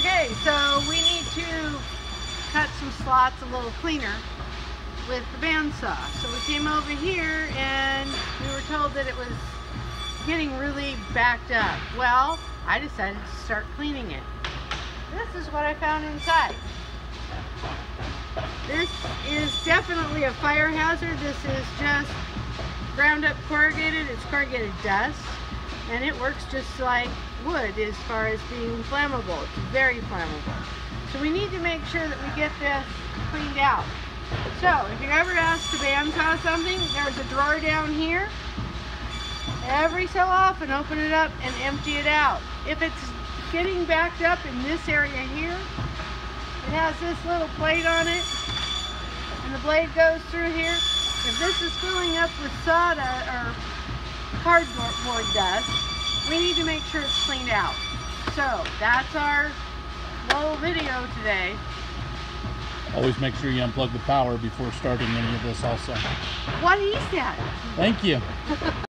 Okay, so we need to cut some slots a little cleaner with the bandsaw. So we came over here and we were told that it was getting really backed up. Well, I decided to start cleaning it. This is what I found inside. This is definitely a fire hazard. This is just ground up corrugated. It's corrugated dust, and it works just like wood as far as being flammable. It's very flammable. So we need to make sure that we get this cleaned out. So if you're ever asked to bandsaw something, there's a drawer down here. Every so often open it up and empty it out. If it's getting backed up in this area here, it has this little plate on it, and the blade goes through here. If this is filling up with sawdust or cardboard dust, we need to make sure it's cleaned out. So that's our little video today. Always make sure you unplug the power before starting any of this also. What is that? Thank you.